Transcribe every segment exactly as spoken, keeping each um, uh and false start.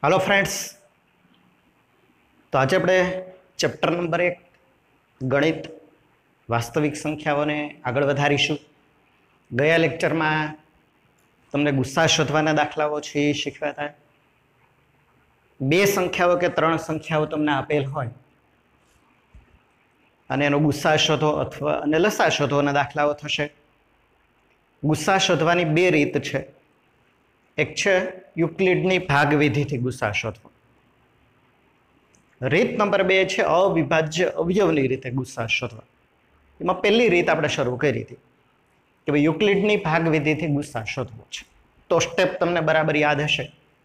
Hello friends, तो आज આપણે ચેપ્ટર નંબર એક ગણિત વાસ્તવિક સંખ્યાઓને આગળ વધારીશું। ગયા લેક્ચરમાં તમને ગુસ્સા શોધવાના દાખલાઓ છે એ શીખવ્યા હતા। બે સંખ્યાઓ કે ત્રણ સંખ્યાઓ તમને આપેલ હોય અને એનો ગુસ્સા શોધો અથવા અને લસા શોધવાના દાખલાઓ થશે। ગુસ્સા શોધવાની બે રીત છે। એક છે યુક્લિડની ભાગવિધિથી ગુસ્સા શોધવો। રીત નંબર બે છે અવિભાજ્ય અવયવની રીતે ગુસ્સા શોધવા। એમાં પહેલી રીત આપણે શરૂ કરી હતી કે ભાઈ યુક્લિડની ભાગવિધિથી ગુસ્સા શોધવો છે। તો સ્ટેપ તમને બરાબર યાદ હશે।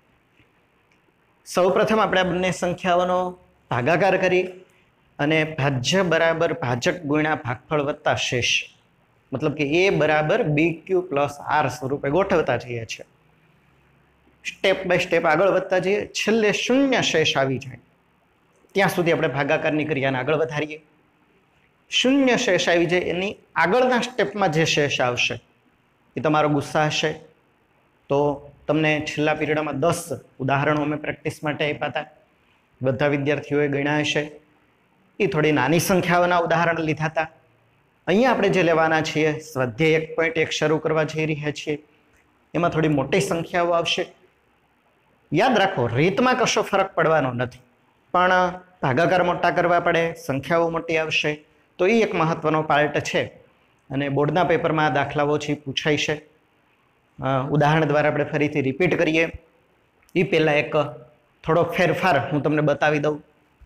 સૌપ્રથમ આપણે બંને સંખ્યાઓનો ભાગાકાર કરી અને ભાજ્ય બરાબર ભાજક ગુણ્યા ભાગફળ વત્તા શેષ, મતલબ કે એ બરાબર બી ક્યુ પ્લસ આર સ્વરૂપે ગોઠવતા જઈએ છીએ। સ્ટેપ બાય સ્ટેપ આગળ વધતા જઈએ, છેલ્લે શૂન્ય શેષ આવી જાય ત્યાં સુધી આપણે ભાગાકારની ક્રિયાને આગળ વધારીએ। શૂન્ય શેષ આવી જાય એની આગળના સ્ટેપમાં જે શેષ આવશે એ તમારો ગુસ્સા હશે। તો તમને છેલ્લા પીરિયડમાં દસ ઉદાહરણો અમે પ્રેક્ટિસ માટે આપ્યા હતા, બધા વિદ્યાર્થીઓએ ગણ્યા હશે। એ થોડી નાની સંખ્યાઓના ઉદાહરણ લીધા હતા। અહીંયા આપણે જે લેવાના છીએ સ્વાધ્યાય એક પોઈન્ટ એક શરૂ કરવા જઈ રહ્યા છીએ, એમાં થોડી મોટી સંખ્યાઓ આવશે। યાદ રાખો, રીતમાં કશો ફરક પડવાનો નથી, પણ ભાગાકાર મોટા કરવા પડે, સંખ્યાઓ મોટી આવશે, તો એ એક મહત્વનો પાર્ટ છે અને બોર્ડના પેપરમાં આ દાખલાઓ છે પૂછાય છે। ઉદાહરણ દ્વારા આપણે ફરીથી રિપીટ કરીએ એ પહેલાં એક થોડો ફેરફાર હું તમને બતાવી દઉં।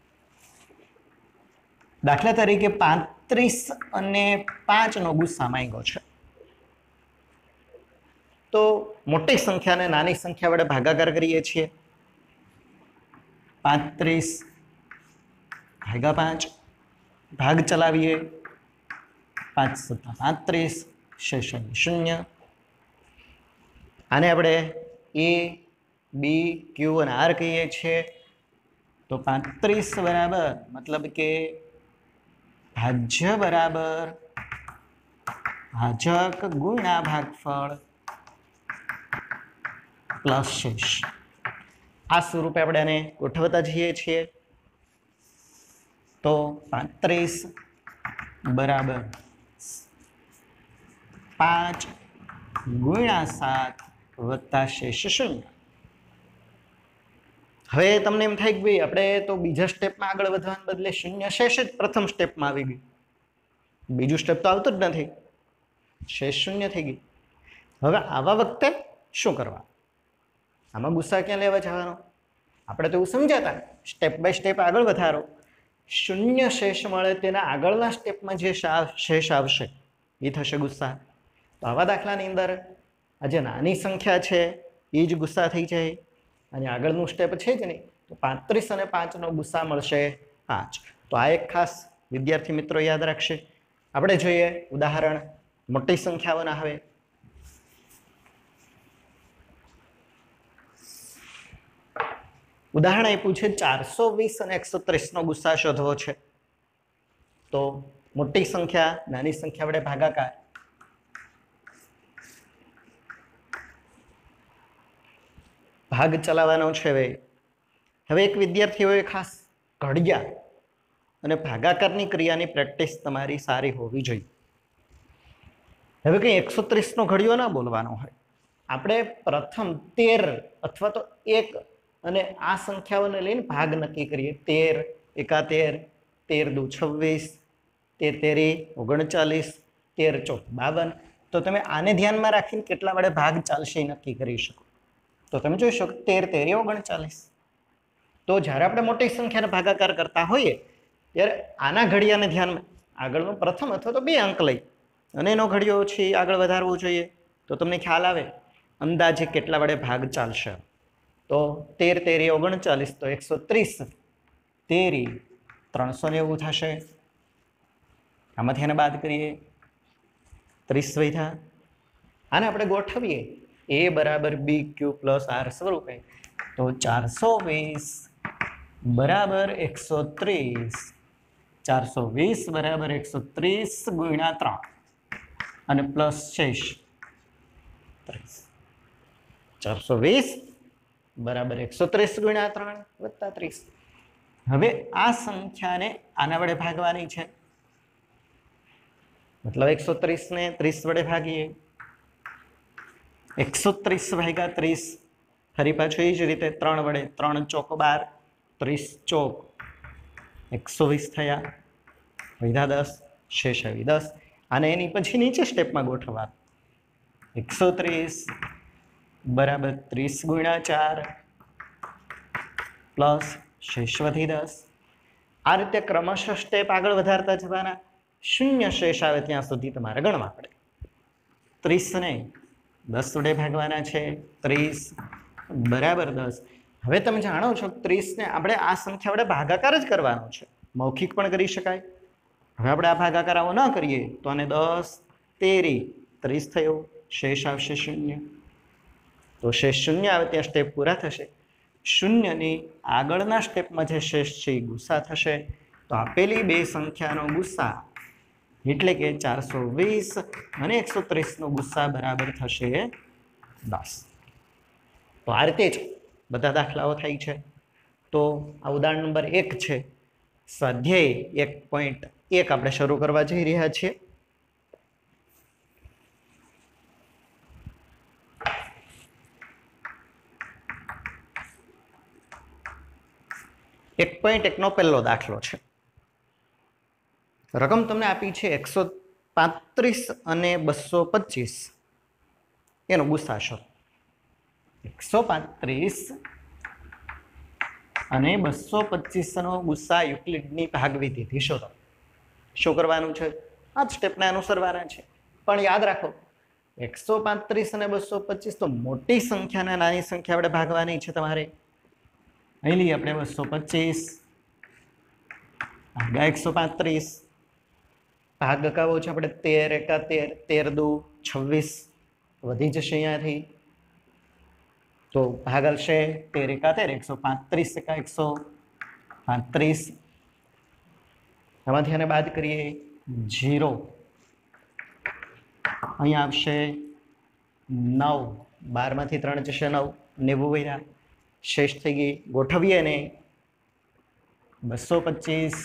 દાખલા તરીકે પાંત્રીસ અને પાંચનો ગુસ્સા માંગ્યો છે, તો મોટી સંખ્યાને નાની સંખ્યા વડે ભાગાકાર કરીએ છીએ। પાંત્રીસ ભાગ્યા પાંચ, ભાગ ચલાવીએ, પાંચ સત્તા પાંત્રીસ, શેષ શૂન્ય। આને આપણે એ બી ક્યુ અને આર કહીએ છીએ। તો પાંત્રીસ બરાબર મતલબ કે ભાજ્ય બરાબર ભાજક ગુણ્યા ભાગફળ પ્લસ શેષ, આ સ્વરૂપે આપણે આને ગોઠવતા જઈએ છીએ। તો પાંત્રીસ બરાબર પાંચ ગુણ્યા સાત વત્તા શેષ શૂન્ય। હવે તમને એમ થાય કે ભાઈ આપણે તો બીજા સ્ટેપમાં આગળ વધવાને બદલે શૂન્ય શેષ જ પ્રથમ સ્ટેપમાં આવી ગઈ, બીજું સ્ટેપ તો આવતું જ નથી, શેષ શૂન્ય થઈ ગઈ। હવે આવા વખતે શું કરવા? આમાં ગુસ્સા ક્યાં લેવા જવાનો? આપણે તો એવું સમજાતા સ્ટેપ બાય સ્ટેપ આગળ વધારો, શૂન્ય શેષ મળે તેના આગળના સ્ટેપમાં જે શેષ આવશે એ થશે ગુસ્સા। તો આવા દાખલાની અંદર આ જે નાની સંખ્યા છે એ જ ગુસ્સા થઈ જાય અને આગળનું સ્ટેપ છે જ નહીં, તો પાંત્રીસ અને પાંચનો ગુસ્સા મળશે પાંચ। તો આ એક ખાસ વિદ્યાર્થી મિત્રો યાદ રાખશે। આપણે જોઈએ ઉદાહરણ મોટી સંખ્યાઓના। હવે ઉદાહરણ આપ્યું છે ચારસો વીસ અને એકસો ત્રીસ નો ગુસ્સા શોધવો છે। તો મોટી સંખ્યા નાની સંખ્યા વડે ભાગાકાર, ભાગ ચલાવવાનો છે। હવે હવે એક વિદ્યાર્થીઓએ ખાસ ઘડિયા અને ભાગાકારની ક્રિયાની પ્રેક્ટિસ તમારી સારી હોવી જોઈએ। હવે કંઈ એકસો ત્રીસ નો ઘડિયો ના બોલવાનો હોય, આપણે પ્રથમ તેર અથવા તો એક અને આ સંખ્યાઓને લઈને ભાગ નક્કી કરીએ। તેર એકાતેર, તેર દુ છવ્વીસ, તેર તેરી ઓગણચાલીસ, તેર ચોક બાવન। તો તમે આને ધ્યાનમાં રાખીને કેટલા વડે ભાગ ચાલશે એ નક્કી કરી શકો। તો તમે જોઈ શકો તેર તેરી ઓગણચાલીસ। તો જ્યારે આપણે મોટી સંખ્યાને ભાગાકાર કરતા હોઈએ ત્યારે આના ઘડિયાને ધ્યાનમાં આગળનો પ્રથમ અથવા તો બે અંક લઈ અને એનો ઘડિયો છે આગળ વધારવો જોઈએ, તો તમને ખ્યાલ આવે અંદાજે કેટલા વડે ભાગ ચાલશે। તો તેર તેરી ઓગણચાલીસ, તો એકસો ત્રીસ તેરી ત્રણસો નેવું થશે। આમાંથી એને બાદ કરીએ, ત્રીસ વધ્યા। આને આપણે ગોઠવીએ એ બરાબર બી ક્યુ પ્લસ આર સ્વરૂપે, તો ચારસો વીસ બરાબર એકસો ત્રીસ, ચારસો વીસ બરાબર એકસો ત્રીસ ગુણ્યા ત્રણ અને પ્લસ શેષ ત્રીસ। ચારસો વીસ बराबर एक सौ तीस गुण्या त्रण वत्ता तीस। हवे आ संख्या ने आना वडे भागवानी छे, मतलब एक सौ तीस ने तीस वडे भागीए, एक सौ तीस भाग्या तीस, फरी पाछुं ए ज रीते त्रण वडे, त्रण चौक बार, तीस चौक एक सौ वीस थया, वध्या दस, शेष आवी दस। आने एनी पछी नीचे स्टेप में गोठवा, एक सौ तीस बराबर तीस गुण्या चार प्लस शेष वधी दस। आ रीते क्रमशः स्टेप आगळ वधारता जवाना, शून्य शेष आवे त्यां सुधी तमारे गणवा पड़े। तीस ने दस वडे भागवाना छे, तीस बराबर दस। हवे तमे जाणो छो तीस ने आपणे आ संख्या वडे भागाकार ज करवानो छे, मौखिक पण करी शकाय। हवे आपणे आ भागाकार आवो न करीए तो आने दस तेरी तीस थयो, शेष आवशे शून्य। तो शेष शून्य आवे त्यां स्टेप पूरा थशे। शून्य नी आगळना स्टेप में जे शेष छे गुस्सा थशे, तो आपेली बे संख्यानो गुस्सा एटले के चार सौ वीस अने एक सौ तीस नो गुस्सा बराबर थशे दस। तो आ रीते ज बधा दाखलाओ थाय छे। तो आ उदाहरण नंबर एक छे। स्वाध्याय एक पॉइंट एक आपणे शरू करवा जई रह्या छीए। एक पॉइंट एक नो पहलो दाखलो छे। रकम तमने आपी छे एक सौ पैंतीस अने बसो पच्चीस एनो गुस्सा शोधो। एक सौ पैंतीस अने बसो पच्चीस नो गुस्सा युक्लिडनी भागविधिथी शोधो। शुं करवानुं छे? आ स्टेपने अनुसरवाना छे। पण याद राखो एक सौ पैंतीस अने बसो पच्चीस तो मोटी संख्या ने नानी संख्या वडे भागवानी छे तमारे। અહીં લઈએ આપણે બસો પચીસ ભાગ્યા એક સો પાંત્રીસ, ભાગ ગકાવો છે આપણે તેર એકા તેર, તેર દુ છવ્વીસ વધી જશે અહીંયાથી, તો ભાગ આવશે તેર એકા તેર, એકસો પાંત્રીસ એકા એકસો પાંત્રીસ, આમાંથી આને બાદ કરીએ જીરો, અહીંયા આવશે નવ, બારમાંથી ત્રણ જશે નવ, નેવું વૈરા शेष थी गई। गोठवीए ने बसो पच्चीस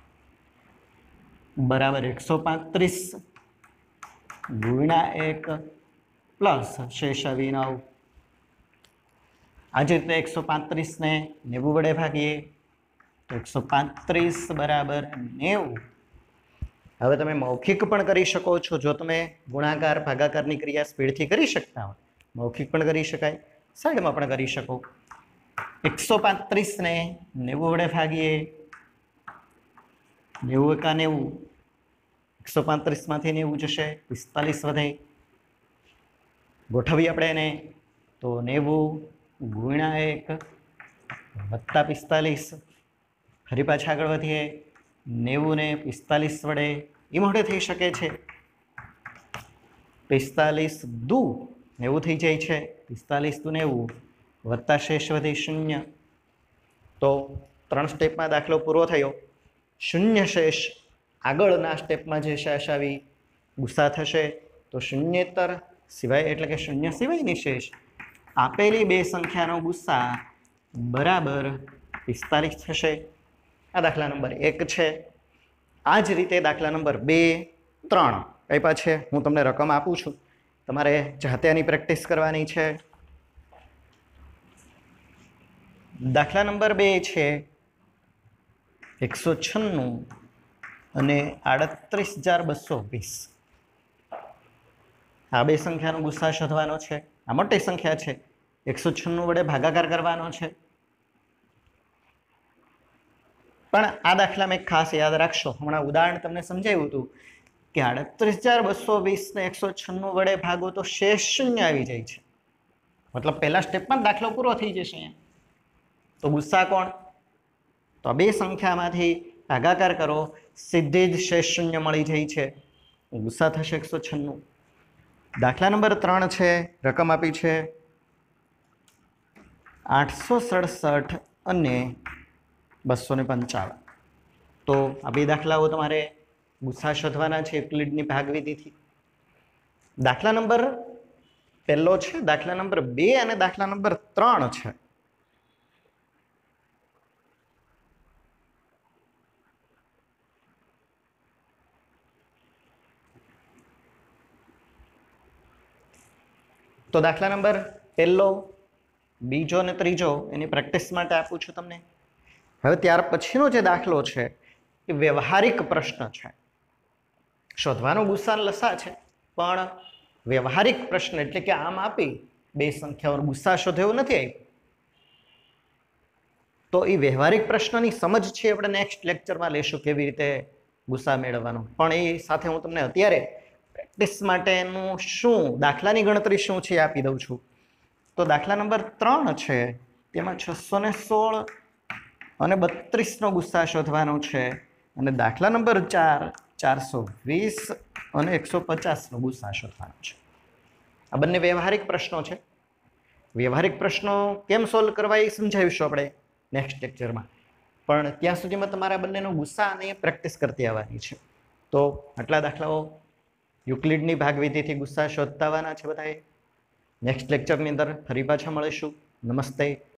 बराबर एक सौ पैंतीस गुणा एक प्लस शेष आवी नौ। आज रीते एक सौ पैंतीस ने नेवु वडे भागीए तो एक सौ पैंतीस बराबर नेवु। हवे तमे मौखिक पण करी शको छो। जो तमे गुणाकार भागाकारनी क्रिया स्पीडथी करी शकता हो, मौखिक पण करी शकाय, साइडमां पण करी शको। एक सौ पैंतीस ने नेवु वडे भागीए, नेवु एका नेवु, एक सौ पैंतीस मांथी नेवु जशे, पिस्तालीस वधे, गोठवीए आपणे एने तो नेवु गुण्या एक वत्ता पिस्तालीस, फरी पाछा आगळ वधीए, नेवु ने पिस्तालीस वडे ए मोडे थई शके छे, पिस्तालीस दू नेवु थई जाय छे, पिस्तालीस दू नेवु वत्ता शेष वधी शून्य। तो त्रण स्टेप में दाखलो पूरो थयो। शून्य शेष आगळना स्टेप में जे शेष आवी गुस्सा थशे तो शून्येतर सिवाय एटले के शून्य सिवायनी शेष आपेली बे संख्यानो गुस्सा बराबर पिस्तालीस थशे। आ दाखला नंबर एक छे। आ ज रीते दाखला नंबर बे त्रण आप्या छे। हूँ तमने रकम आपું છું, तमारे जाते आनी प्रेक्टिस करवानी छे। दाखला नंबर बे छे एक सौ छन्नू अने आड़तरीस हजार बसो वीस। आ बे संख्या गुस्सा शोधवानो छे। आ मोटी संख्या छे, एक सौ छन्नू वडे भागाकार करवानो छे। पण आ दाखला में खास याद राखशो, हमणां उदाहरण तमने समजाव्युं हतुं कि आड़तरीस हजार बसो वीस ने एक सौ छन्नू वडे भागो तो शेष शून्य आवी जाय छे। मतलब पहला स्टेप में दाखलो पूरो थई जशे। अहींया तो गुस्सा कोण? तो बे संख्या में भागाकार करो, सीधे ज शेष शून्य मळी जाय छे, गुस्सा थशे एक सौ छन्नू। दाखला नंबर त्रण छे। रकम आपी छे आठ सौ सड़सठ अने बसो ने पंचावन। तो आ बे दाखलाओ तमारे गुस्सा शोधवाना छे युक्लिडनी भागविधिथी। दाखला नंबर पहलो छे, दाखला नंबर बे अने दाखला नंबर त्रण छे। તો દાખલા નંબર પહેલો, બીજો અને ત્રીજો એની પ્રેક્ટિસ માટે આપું છું તમને. હવે ત્યાર પછીનો જે દાખલો છે એ વ્યવહારિક પ્રશ્ન છે. શોધવાનો ગુસ્સા લસા છે, પણ વ્યવહારિક પ્રશ્ન એટલે કે આમ આપી બે સંખ્યાઓનો ગુસ્સા શોધે એવું નથી આપ્યું. તો એ વ્યવહારિક પ્રશ્નની સમજ છે આપણે નેક્સ્ટ લેક્ચરમાં લેશું કેવી રીતે ગુસ્સા મેળવવાનો. પણ એ સાથે હું તમને અત્યારે પ્રેક્ટિસ માટેનું શું દાખલાની ગણતરી શું છે એ આપી દઉં છું. તો દાખલા નંબર ત્રણ છે તેમાં છસો ને સોળ અને બત્રીસ નો ગુસ્સા શોધવાનો છે, અને દાખલા નંબર ચાર ચારસો વીસ અને એકસો પચાસ નો ગુસ્સા શોધવાનો છે. આ બંને વ્યવહારિક પ્રશ્નો છે. વ્યવહારિક પ્રશ્નો કેમ સોલ્વ કરવા એ સમજાવીશું આપણે નેક્સ્ટ લેક્ચરમાં. પણ ત્યાં સુધીમાં તમારા બંનેનો ગુસ્સા અને પ્રેક્ટિસ કરતી આવવાની છે. તો આટલા દાખલાઓ યુક્લિડની ભાગવિધિથી ગુસ્સા શોધતા આવવાના છે બધાએ. નેક્સ્ટ લેક્ચરની અંદર ફરી પાછા મળીશું. નમસ્તે.